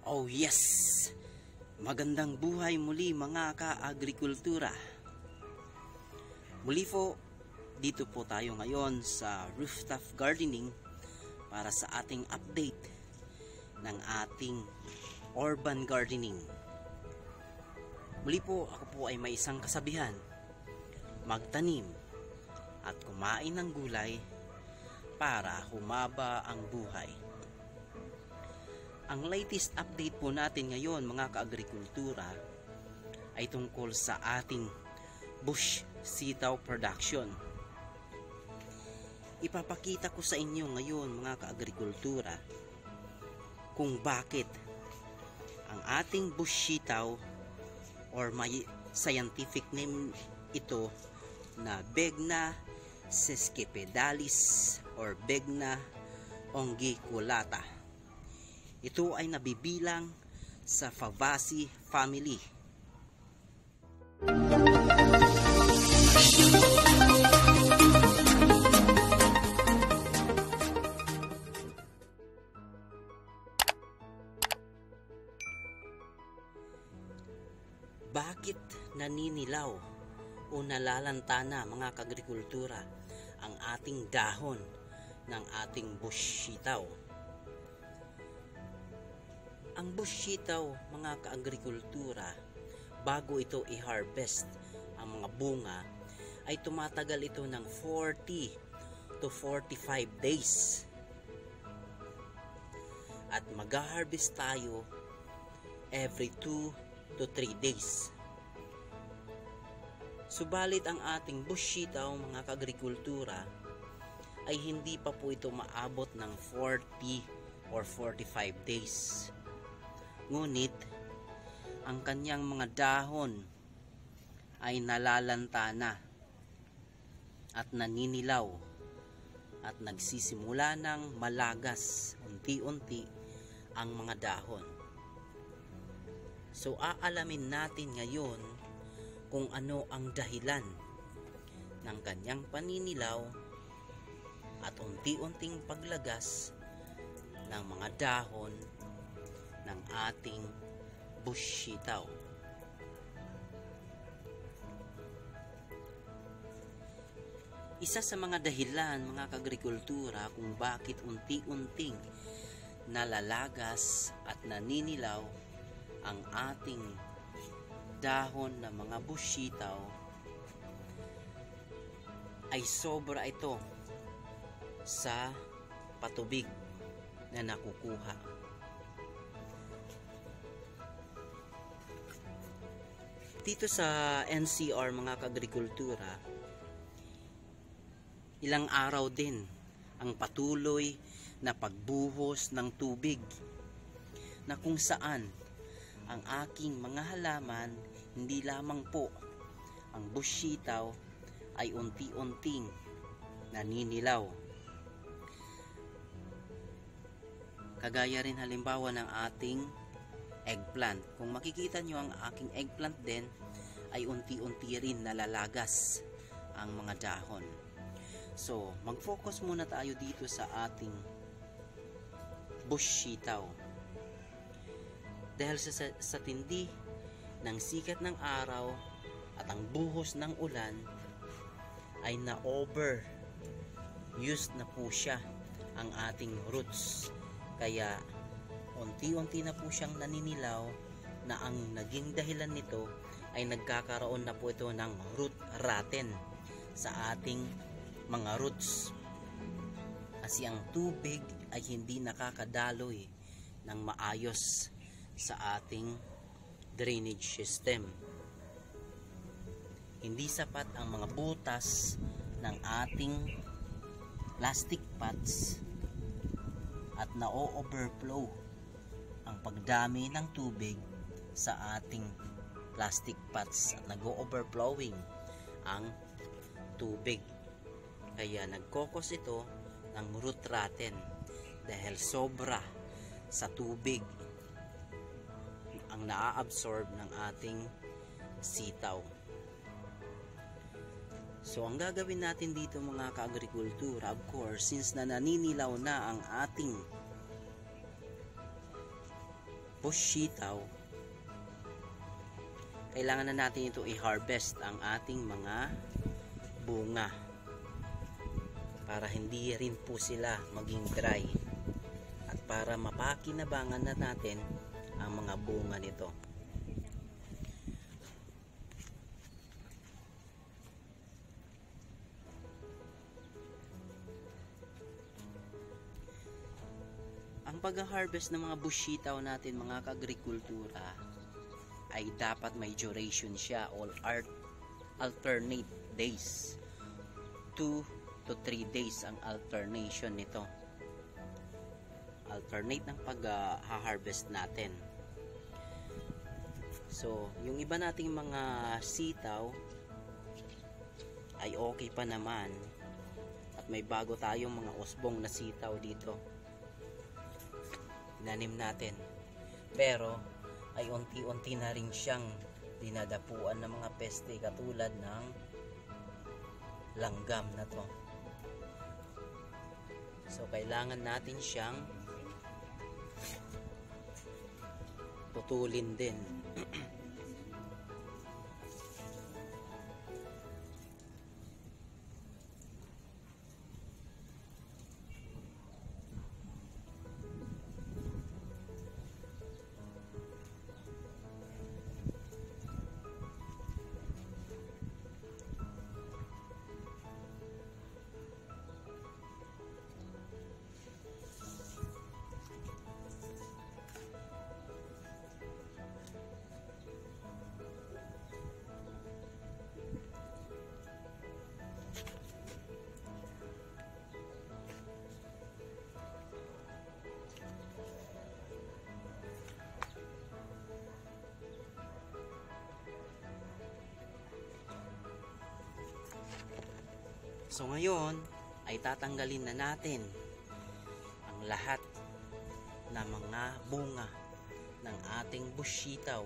Oh yes! Magandang buhay muli mga ka-agrikultura. Muli po, dito po tayo ngayon sa rooftop gardening para sa ating update ng ating urban gardening. Muli po, ako po ay may isang kasabihan: magtanim at kumain ng gulay para humaba ang buhay. Ang latest update po natin ngayon mga ka-agrikultura ay tungkol sa ating bush sitaw production. Ipapakita ko sa inyo ngayon mga ka-agrikultura kung bakit ang ating bush sitaw, or may scientific name ito na Begna sesquipedalis or Begna unguiculata. Ito ay nabibilang sa Fabaceae family. Bakit naninilaw o nalalantana mga kaagrikultura ang ating dahon ng ating bush sitaw? Ang bush sitaw mga kaagrikultura, bago ito i-harvest ang mga bunga, ay tumatagal ito ng 40 to 45 days. At mag-harvest tayo every 2 to 3 days. Subalit ang ating bush sitaw mga kaagrikultura ay hindi pa po ito maabot ng 40 or 45 days. Ngunit, ang kanyang mga dahon ay nalalantana at naninilaw at nagsisimula ng malagas unti-unti ang mga dahon. So, aalamin natin ngayon kung ano ang dahilan ng kanyang paninilaw at unti-unting paglagas ng mga dahon ng ating bush sitaw. Isa sa mga dahilan mga kaagrikultura kung bakit unti-unting nalalagas at naninilaw ang ating dahon ng mga bush sitaw ay sobra ito sa patubig na nakukuha. Dito sa NCR mga kaagrikultura, ilang araw din ang patuloy na pagbuhos ng tubig, na kung saan ang aking mga halaman, hindi lamang po ang bush sitaw, ay unti-unting naninilaw. Kagaya rin halimbawa ng ating eggplant. Kung makikita nyo ang aking eggplant din, ay unti-unti rin nalalagas ang mga dahon. So, mag-focus muna tayo dito sa ating bush sitaw. Dahil sa tindi ng sikat ng araw at ang buhos ng ulan, ay na-over used na po siya ang ating roots. Kaya unti-unti na po siyang naninilaw, na ang naging dahilan nito ay nagkakaroon na po ito ng root rotten sa ating mga roots. Kasi ang tubig ay hindi nakakadaloy ng maayos sa ating drainage system. Hindi sapat ang mga butas ng ating plastic pots at na-overflow ang pagdami ng tubig sa ating plastic pots at nag-overflowing ang tubig. Kaya nagkokos ito ng root rotten dahil sobra sa tubig ang naa-absorb ng ating sitaw. So ang gagawin natin dito mga ka-agrikultura, of course, since na naninilaw na ang ating bush sitaw, kailangan na natin ito i-harvest ang ating mga bunga para hindi rin po sila maging dry at para mapakinabangan na natin ang mga bunga nito. Ang pag-harvest ng mga bush sitaw natin mga kaagrikultura ay dapat may duration siya or alternate days. 2 to 3 days ang alternation nito. Alternate ng pag-harvest natin. So, yung iba nating mga sitaw ay okay pa naman at may bago tayong mga usbong na sitaw dito. Inanim natin. Pero ay unti-unti na rin siyang dinadapuan ng mga peste katulad ng langgam na to. So kailangan natin siyang putulin din. So ngayon ay tatanggalin na natin ang lahat na mga bunga ng ating bush sitaw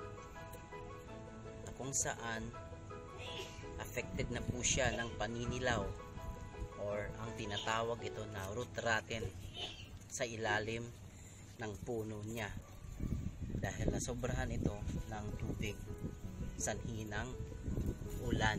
na kung saan affected na po siya ng paninilaw or ang tinatawag ito na root rotten sa ilalim ng puno niya dahil nasobrahan ito ng tubig sanhi ng ulan.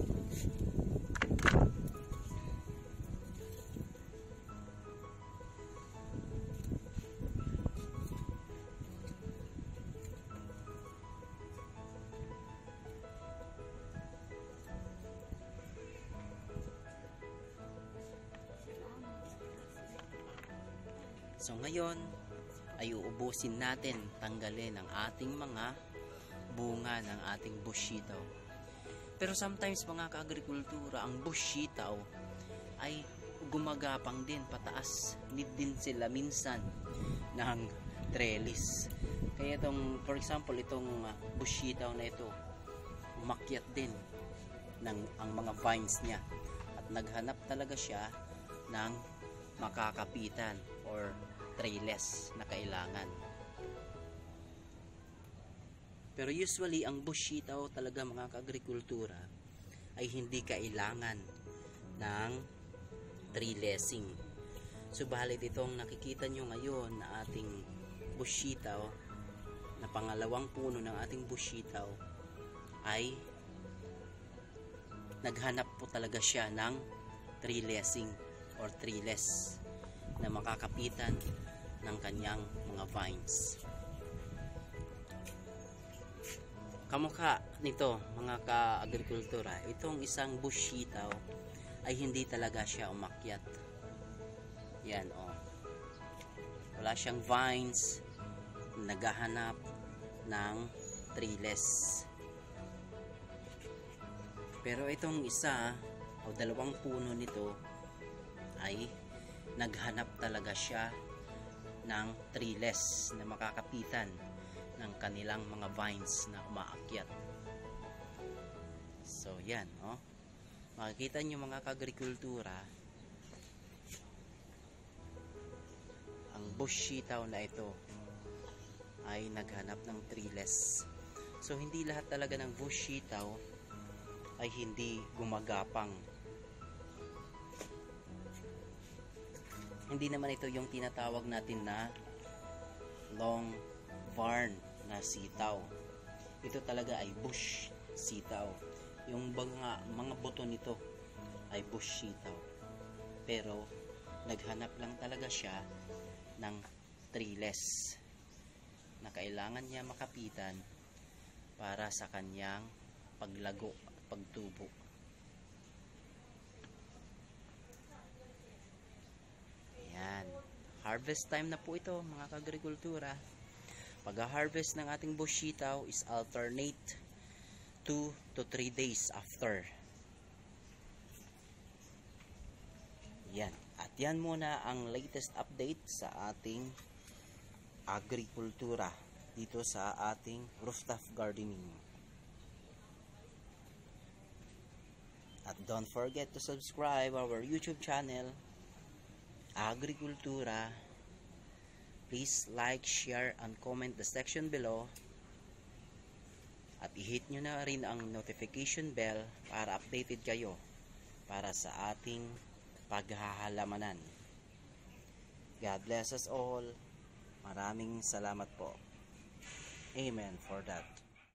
So ngayon ay uubusin natin, tanggalin ang ating mga bunga ng ating bush sitaw. Pero sometimes mga kaagrikultura, ang bush sitaw ay gumagapang din pataas. Need din sila minsan ng trellis. Kaya itong, for example, itong bush sitaw na ito, umakyat din ng ang mga vines niya at naghanap talaga siya ng makakapitan or trellis na kailangan. Pero usually ang bush sitaw talaga mga kaagrikultura ay hindi kailangan ng trellising. Subalit itong nakikita nyo ngayon na ating bush sitaw na pangalawang puno ng ating bush sitaw ay naghanap po talaga siya ng trellising or trellis na makakapitan ng kanyang mga vines. Kamukha nito mga ka-agrikultura, itong isang bush sitaw ay hindi talaga siya umakyat. Yan oh. Wala siyang vines, naghahanap ng trellis. Pero itong isa o dalawang puno nito ay naghanap talaga siya ng trellis na makakapitan ng kanilang mga vines na umaakyat. So yan, oh. Makikita nyo mga kaagrikultura, ang bush sitaw na ito ay naghanap ng trellis. So hindi lahat talaga ng bush sitaw ay hindi gumagapang. Hindi naman ito yung tinatawag natin na long Varn na sitaw. Ito talaga ay bush sitaw. Yung mga buto nito ay bush sitaw. Pero naghanap lang talaga siya ng treeless na kailangan niya makapitan para sa kanyang paglago at pagtubo. Ayan. Harvest time na po ito mga kaagrikultura. Pag-harvest ng ating bush sitaw is alternate 2 to 3 days after. Yan. At yan muna ang latest update sa ating agrikultura dito sa ating rooftop gardening. At don't forget to subscribe our YouTube channel, Agrikultura. Please like, share, and comment the section below. At i-hit nyo na rin ang notification bell para updated kayo para sa ating paghahalamanan. God bless us all. Maraming salamat po. Amen for that.